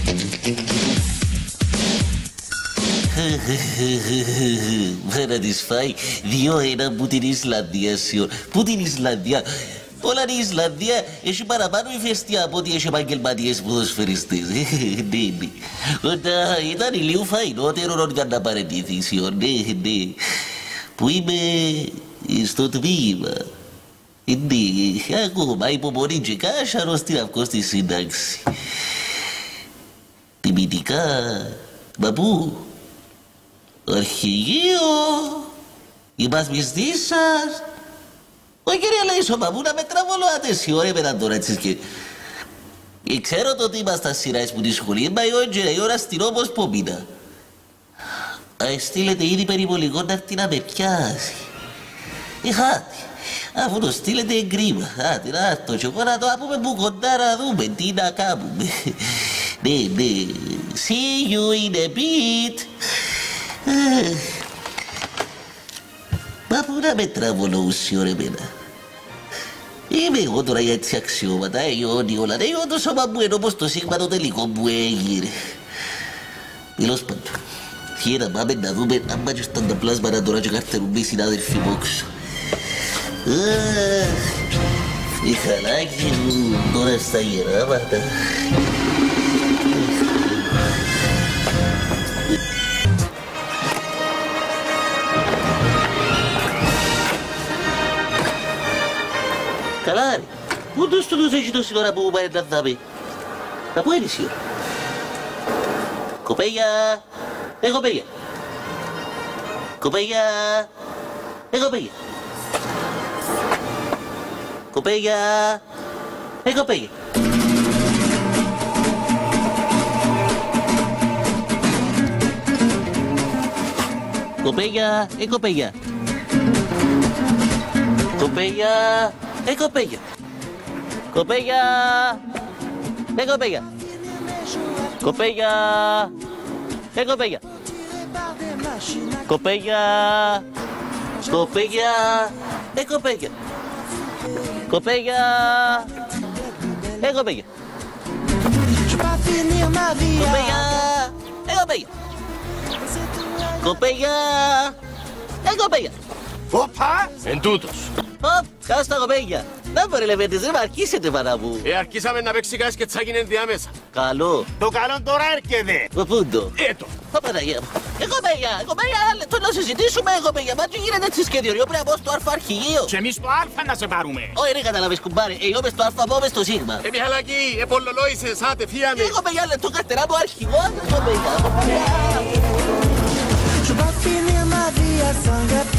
Πέρα της φάει 2-1 που την Ισλανδία σιωρ. Που την Ισλανδία. Όλα η Ισλανδία έχει παραπάνω ηφαιστεία από ότι έχει επαγγελματίες ποδοσφαιριστές. Ναι. Ήταν λίγο φαϊνότερο για να παραιτηθεί σιωρ. Ναι. Που είμαι στο τμήμα. Ναι, ακόμα υπομονή και κάσαρο στην αυκό στη σύνταξη. Τιμητικά, μα πού? Αρχηγείο, είμαστε σας. Ο κύριε λέει, μα πού να με τραβολάτε εσύ ώρα πέρα τώρα έτσι και... Ξέρω το ότι είμαστε σειράς που τη σχολή, μα η ώρα στην όμως που μήνα. Στείλετε ήδη περιβολικό να έρθει να με πιάσει. Χάτε, αφού το στείλετε εγκρίμα. Άντε, να έρθω και εγώ να το πούμε που κοντά να δούμε τι να κάνουμε. Ναι. See you in a bit. Μα πού να με τραβολούσει ωραία εμένα. Είμαι εγώ τώρα για έτσι αξιώματα, Ιόνι όλα. Εγώ το σώμα μου ενώ πως το σίγμα το τελικό μου έγινε. Τέλος πάντων. Χαίρα πάμε να δούμε αν μάτσο ήταν τα πλάσματα τώρα και καρτερούν οι συνάδελφοι μου έξω. Μιχαλάκι μου τώρα στα γεράματα. Καλά ρε, πού τους έχει τόση ώρα που πάρε να δάμε. Να πού είναι η ώρα. Κοπέλια, κοπέλια. Κοπέλια, κοπέλια. Κοπέλια, κοπέλια. Κοπέλια, κοπέλια. Κοπέλια, κοπέλια. Κοπέλια, κοπέλια. Κοπέλια, κοπέλια. Κοπέλια, κοπέλια, κοπέλια. Κοπέλια, κοπέλια. Κοπέλια, κοπέλια, κοπέλια. Οπα! Εν τούτος. Οπ, κάτω στα κοπέλια. Να μπορεί λεβέντες, ρε, αρκίσετε παρά μου. Αρκίσαμε να παίξει κάτι και τσάκιν ενδιάμεσα. Καλό. Το καλό τώρα έρχεται. Παπούντο. Έτο. Παναγία μου. Κοπέλια, θέλω να συζητήσουμε, κοπέλια. Μα τι γίνεται έτσι σχέδιο, πρέπει να πω στο αλφα αρχηγείο. Και εμείς το αλφα να σε πάρουμε. Όχι, δεν καταλάβεις κουμπάρε. Εγώ μες στο αλφα, πω μες στο σίγμα. Μιχαλάκη, επολολόησες, άτε, φύγαμε. Κοπέλια, λεπτό καρτερά μου αρχηγό, κοπέλια.